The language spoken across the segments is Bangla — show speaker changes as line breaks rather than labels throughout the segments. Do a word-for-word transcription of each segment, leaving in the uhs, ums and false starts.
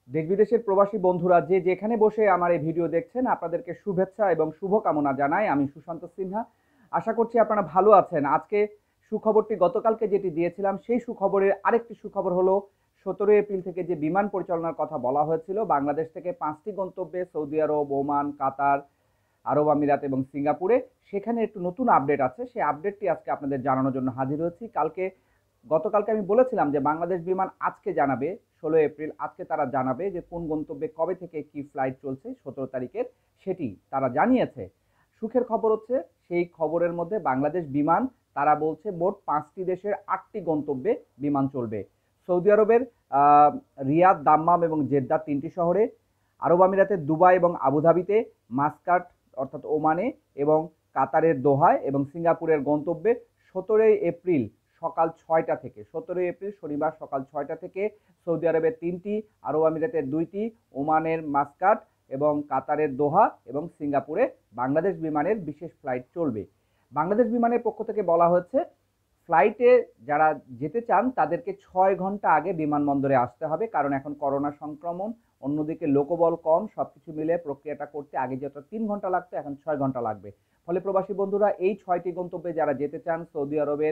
দেশ বিদেশের প্রবাসী বন্ধুরা যে যেখানে বসে আমার এই ভিডিও দেখছেন আপনাদেরকে শুভেচ্ছা এবং শুভকামনা জানাই। আমি সুশান্ত সিনহা। আশা করছি আপনারা ভালো আছেন। আজকে সুখবরটি গতকালকে যেটি দিয়েছিলাম সেই সুখবরের আরেকটি সুখবর হলো সতেরোই এপ্রিল থেকে যে বিমান পরিচালনার কথা বলা হয়েছিল বাংলাদেশ থেকে পাঁচটি গন্তব্যে সৌদি আরব, ওমান, কাতার, আরব আমিরাত এবং সিঙ্গাপুরে, সেখানে একটু নতুন আপডেট আছে। সেই আপডেটটি আজকে আপনাদের জানানোর জন্য হাজির হয়েছি। কালকে গতকালকে আমি বলেছিলাম যে বাংলাদেশ বিমান আজকে জানাবে, ষোলোই এপ্রিল আজকে তারা জানাবে যে কোন গন্তব্যে কবে থেকে কি ফ্লাইট চলছে সতেরো তারিখের, সেটি তারা জানিয়েছে। সুখের খবর হচ্ছে সেই খবরের মধ্যে বাংলাদেশ বিমান তারা বলছে মোট পাঁচটি দেশের আটটি গন্তব্যে বিমান চলবে। সৌদি আরবের আহ, রিয়াদ, দাম্মাম এবং জেদ্দা তিনটি শহরে, আরব আমিরাতের দুবাই এবং আবুধাবিতে, মাস্কাট অর্থাৎ ওমানে এবং কাতারের দোহায় এবং সিঙ্গাপুরের গন্তব্যে সতেরোই এপ্রিল সকাল ছয়টা থেকে, সতেরোই এপ্রিল শনিবার সকাল ছয়টা থেকে সৌদি আরবের তিনটি, আরব আমিরাতের দুইটি, ওমানের মাস্কাট এবং কাতারের দোহা এবং সিঙ্গাপুরে বাংলাদেশ বিমানের বিশেষ ফ্লাইট চলবে। বাংলাদেশ বিমানের পক্ষ থেকে বলা হয়েছে ফ্লাইটে যারা যেতে চান তাদেরকে ছয় ঘন্টা আগে বিমানবন্দরে আসতে হবে, কারণ এখন করোনা সংক্রমণ, অন্যদিকে লোকবল কম, সবকিছু মিলে প্রক্রিয়াটা করতে আগে যত তিন ঘন্টা লাগতো এখন ছয় ঘন্টা লাগবে। ফলে প্রবাসী বন্ধুরা এই ছয়টি গন্তব্যে যারা যেতে চান সৌদি আরবের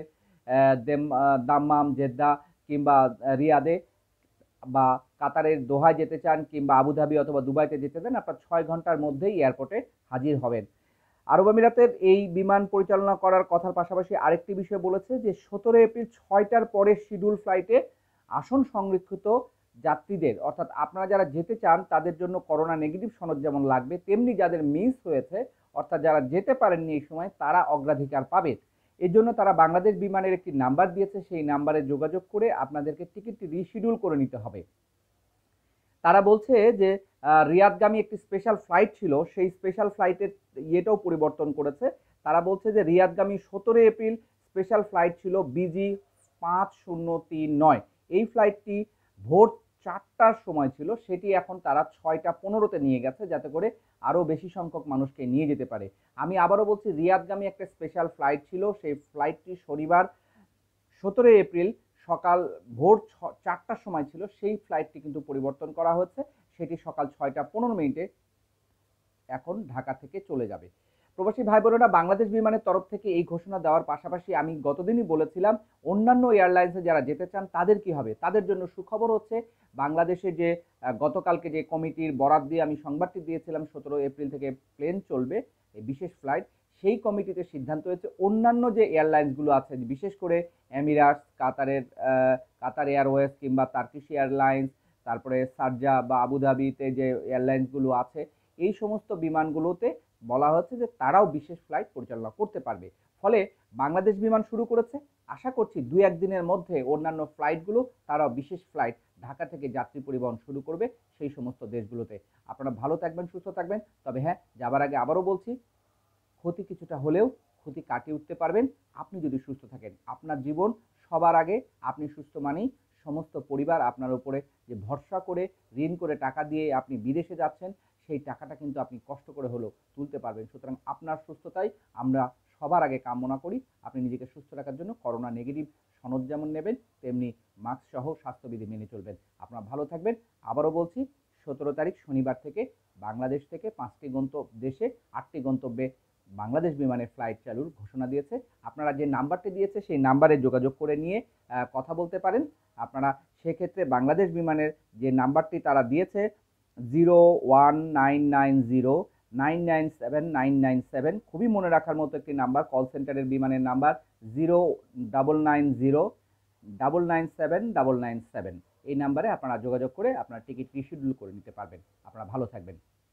দাম্মাম, জেদ্দা কিংবা রিয়াদে বা কাতারের দোহায় যেতে চান কিংবা আবুধাবি অথবা দুবাইতে যেতে চান, আপনার ছয় ঘন্টার মধ্যেই এয়ারপোর্টে হাজির হবেন। আরব আমিরাতের এই বিমান পরিচালনা করার কথার পাশাপাশি আরেকটি বিষয় বলেছে যে সতেরো এপ্রিল ছয়টার পরে শিডিউল ফ্লাইটে আসন সংরক্ষিত যাত্রীদের, অর্থাৎ আপনারা যারা যেতে চান তাদের জন্য করোনা নেগেটিভ সনদ যেমন লাগবে তেমনি যাদের মিস হয়েছে অর্থাৎ যারা যেতে পারেননি এই সময় তারা অগ্রাধিকার পাবে। এর জন্য তারা বাংলাদেশ বিমানের একটি নাম্বার দিয়েছে, সেই নাম্বারে যোগাযোগ করে আপনাদেরকে টিকিটটি রিশিডিউল করে নিতে হবে। তারা বলছে যে রিয়াদগামী একটি স্পেশাল ফ্লাইট ছিল, সেই স্পেশাল ফ্লাইটের ইয়েটাও পরিবর্তন করেছে। তারা বলছে যে রিয়াদগামী সতেরো এপ্রিল স্পেশাল ফ্লাইট ছিল বিজি পাঁচ শূন্য তিন নয়, এই ফ্লাইটটি ভোর চারটার সময় ছিল, সেটি এখন তারা ছয়টা পনেরোতে নিয়ে গেছে যাতে করে আরও বেশি সংখ্যক মানুষকে নিয়ে যেতে পারে। আমি আবারও বলছি রিয়াদগামী একটা স্পেশাল ফ্লাইট ছিল, সেই ফ্লাইটটি শনিবার সতেরোই এপ্রিল সকাল ভোর চারটার সময় ছিল, সেই ফ্লাইটটি কিন্তু পরিবর্তন করা হচ্ছে, সেটি সকাল ছয়টা পনেরো মিনিটে এখন ঢাকা থেকে চলে যাবে। প্রবাসী ভাই বোনেরা, বাংলাদেশ বিমানের তরফ থেকে এই ঘোষণা দেওয়ার পাশাপাশি আমি গতদিনই বলেছিলাম অন্যান্য এয়ারলাইন্সে যারা যেতে চান তাদের কি হবে। তাদের জন্য সুখবর হচ্ছে বাংলাদেশে যে গতকালকে যে কমিটির বরাত দিয়ে আমি সংবাদটি দিয়েছিলাম সতেরো এপ্রিল থেকে প্লেন চলবে এই বিশেষ ফ্লাইট, সেই কমিটিতে সিদ্ধান্ত হয়েছে অন্যান্য যে এয়ারলাইন্সগুলো আছে বিশেষ করে এমিরাটস, কাতারের কাতার এয়ারওয়েজ কিংবা টার্কিশ এয়ারলাইন্স, তারপরে শারজা বা আবুধাবিতে যে এয়ারলাইন্সগুলো আছে এই সমস্ত বিমানগুলোতে বলা হচ্ছে যে তারাও বিশেষ ফ্লাইট পরিচালনা করতে পারবে। ফলে বাংলাদেশ বিমান শুরু করেছে, আশা করছি দুই একদিনের মধ্যে অন্যান্য ফ্লাইটগুলো তারাও বিশেষ ফ্লাইট ঢাকা থেকে যাত্রী পরিবহন শুরু করবে সেই সমস্ত দেশগুলোতে। আপনারা ভালো থাকবেন, সুস্থ থাকবেন। তবে হ্যাঁ, যাবার আগে আবারও বলছি ক্ষতি কিছুটা হলেও ক্ষতি কাটিয়ে উঠতে পারবেন আপনি যদি সুস্থ থাকেন। আপনার জীবন সবার আগে, আপনি সুস্থ মানেই সমস্ত পরিবার আপনার উপরে যে ভরসা করে ঋণ করে টাকা দিয়ে আপনি বিদেশে যাচ্ছেন সেই টাকাটা কিন্তু আপনি কষ্ট করে হলেও তুলতে পারবেন। সুতরাং আপনার সুস্থতাই আমরা সবার আগে কামনা করি। আপনি নিজেকে সুস্থ রাখার জন্য করোনা নেগেটিভ সনদ যেমন নেবেন তেমনি মাস্ক সহ স্বাস্থ্যবিধি মেনে চলবেন। আপনারা ভালো থাকবেন। আবারও বলছি সতেরো তারিখ শনিবার থেকে বাংলাদেশ থেকে পাঁচটি গন্তব্য দেশে আটটি গন্তব্যে বাংলাদেশ বিমানের ফ্লাইট চালুর ঘোষণা দিয়েছে। আপনারা যে নাম্বারটি দিয়েছে সেই নাম্বারে যোগাযোগ করে নিয়ে কথা বলতে পারেন। আপনারা সেক্ষেত্রে বাংলাদেশ বিমানের যে নাম্বারটি তারা দিয়েছে zero one nine nine zero nine nine seven nine nine seven, খুবই মনে রাখার মতো একটি নাম্বার, কল সেন্টারের বিমানের number zero double nine zero double nine seven double nine seven, এই নাম্বারে আপনারা যোগাযোগ করে আপনার টিকিট রিশিডিউল করে নিতে পারবেন। আপনারা ভালো থাকবেন।